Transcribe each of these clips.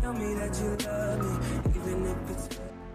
Tell me that you love me, even if it's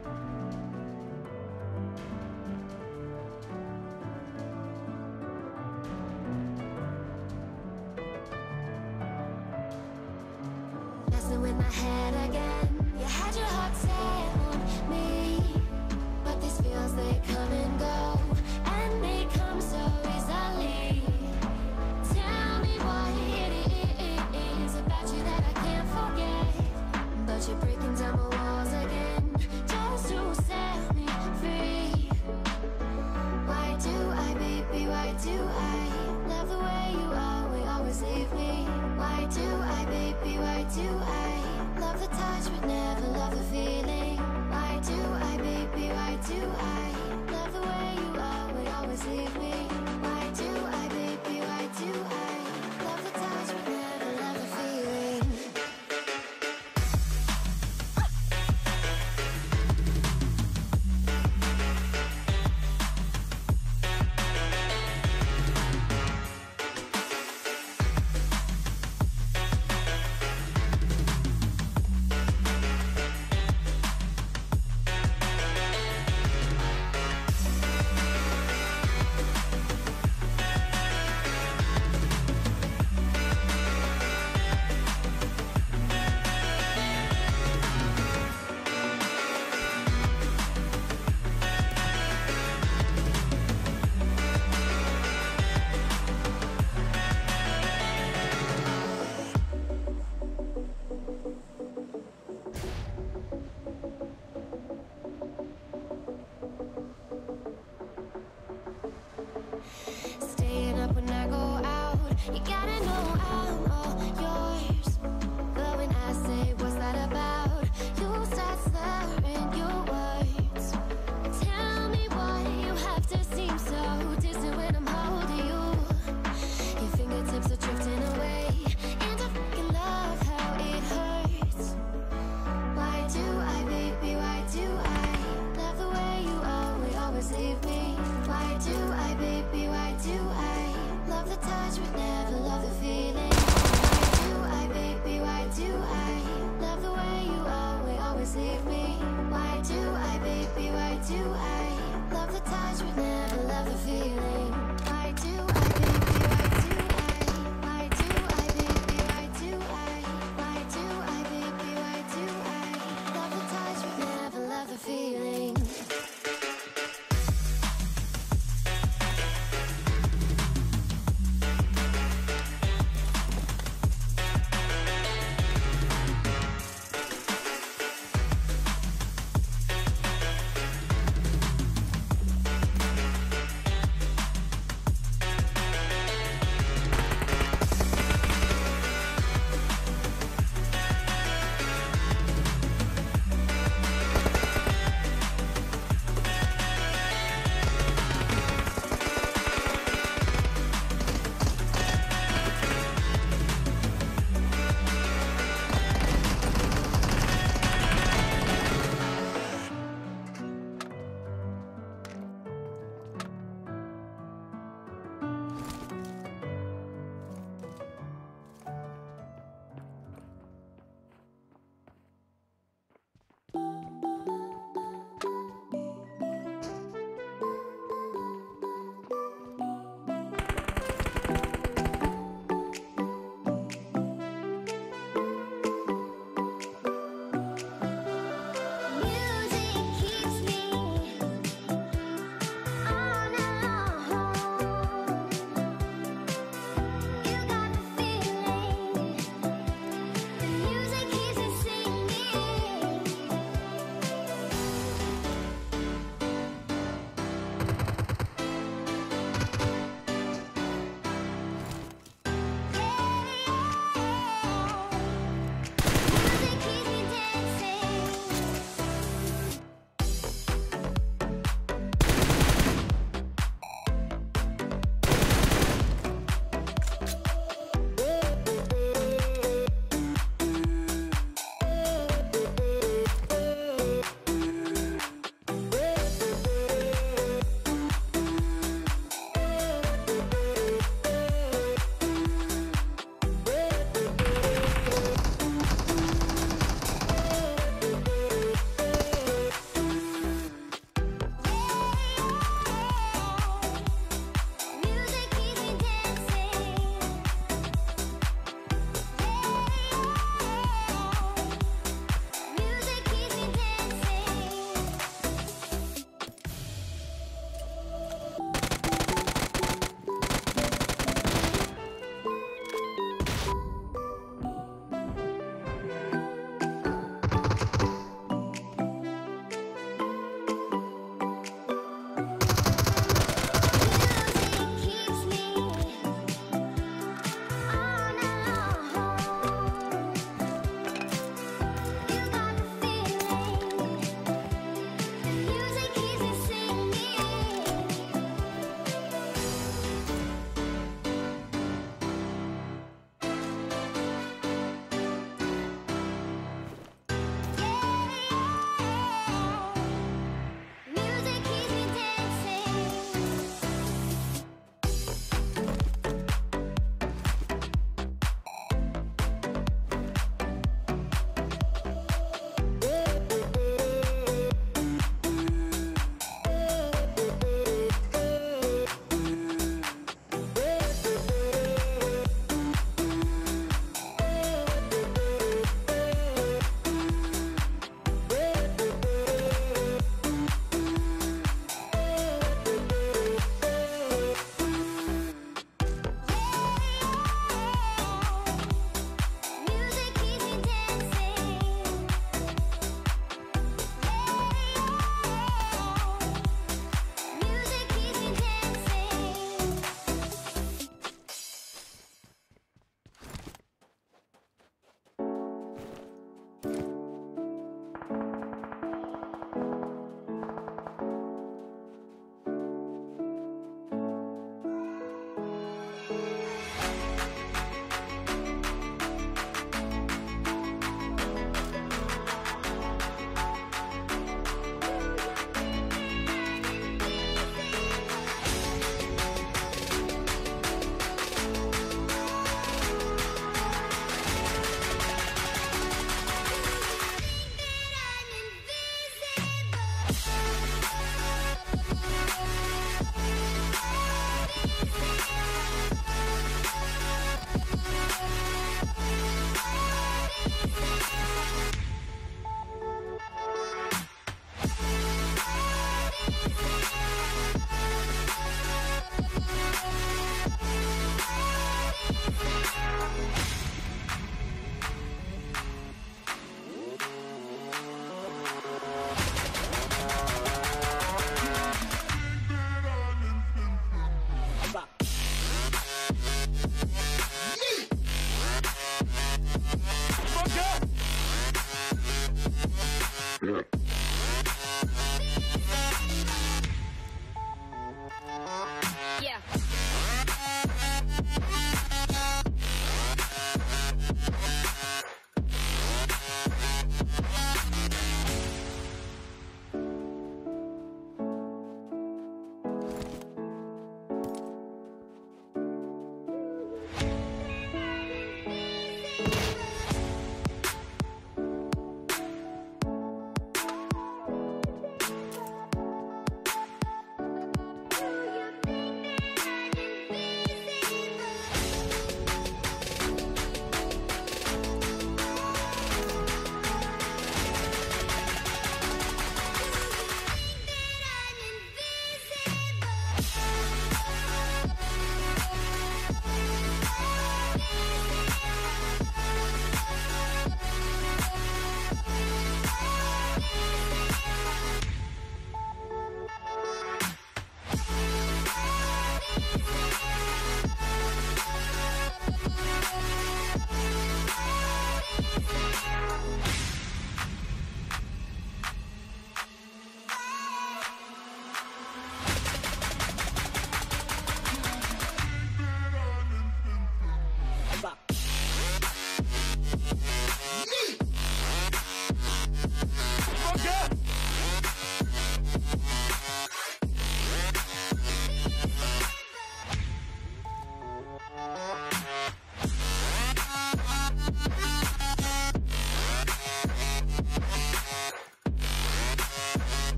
messing with my head again. You had your heart set on me, but these feels, they come and go, and they come so easily. Tell me what it is about you that I can't forget, but you're breaking down my walls again, just to set me free. Why do I, baby, why do I love the way you always leave me? Why do I, baby, why do I love the touch but never love the feeling? Why do I, baby, why do I love the way you always leave me? Why do I, baby, why do I love the touch but never love the feeling?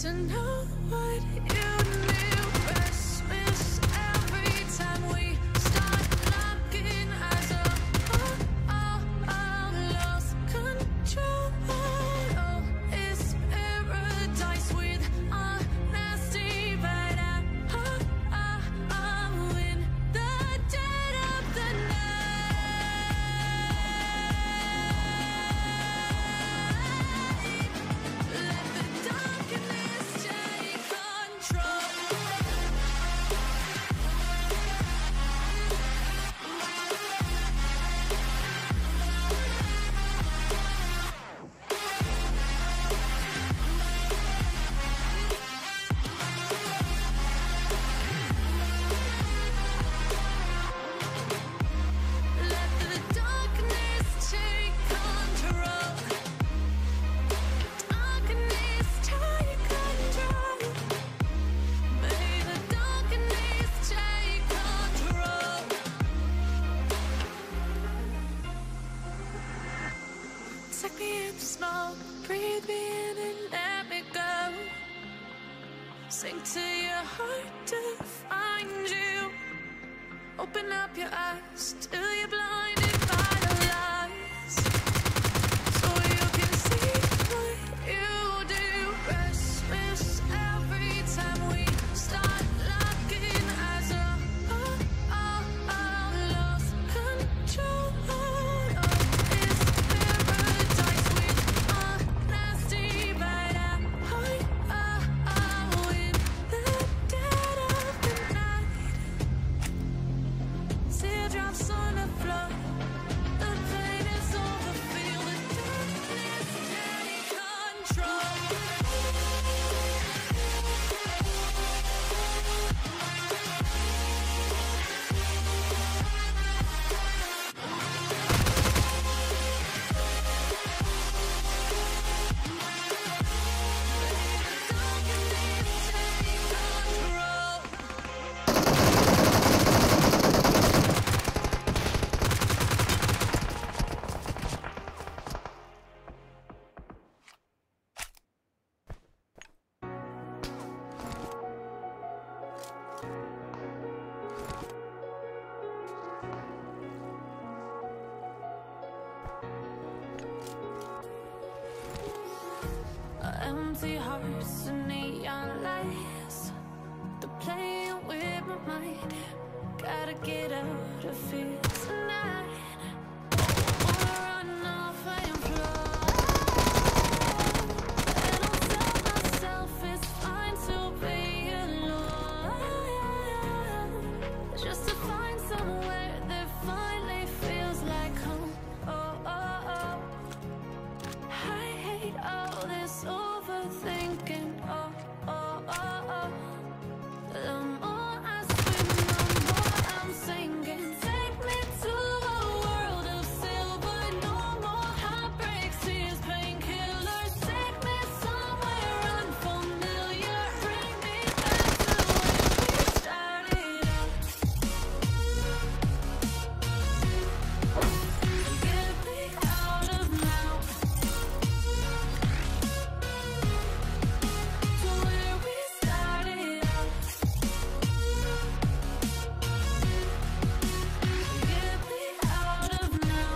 to know what you knew. Restless every time we start looking as a lost control. Oh, it's paradise with honesty, but I'm in the dead of the night. Let the darkness take control. Let the darkness take control. Darkness take control. May the darkness take control. Take me in the smoke, breathe me in and let me go. Sink to your heart to find you. Open up your eyes till you're blinded by the lies, so you can see what you do. Restless every time we start looking as a lost control. Oh, it's paradise with honesty, but I'm in the dead of the night. Teardrops on the floor. The pain is over. Feel the darkness take control. Empty hearts and neon lights, they're playing with my mind. Gotta get out of here tonight. Wanna run off and fly, and I'll tell myself it's fine to be alone, just to find somewhere that finally feels like home. I hate all this overthinking. The more I swim, the more I'm sinking. Take me to a world of silver. No more heartbreaks, tears, painkillers. Take me somewhere unfamiliar. Bring me back to when we started out. Get me out of now. To where we started out. Get me out of now.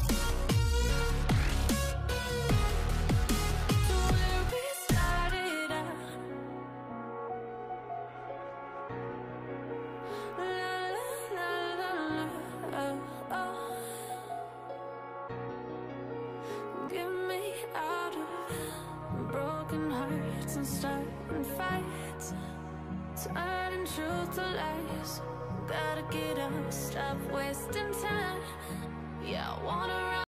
To where we started out. La la la la la. Oh. Get me out of broken hearts and starting fights, turning truth to lies. Gotta get up, stop wasting time. Yeah, I wanna run.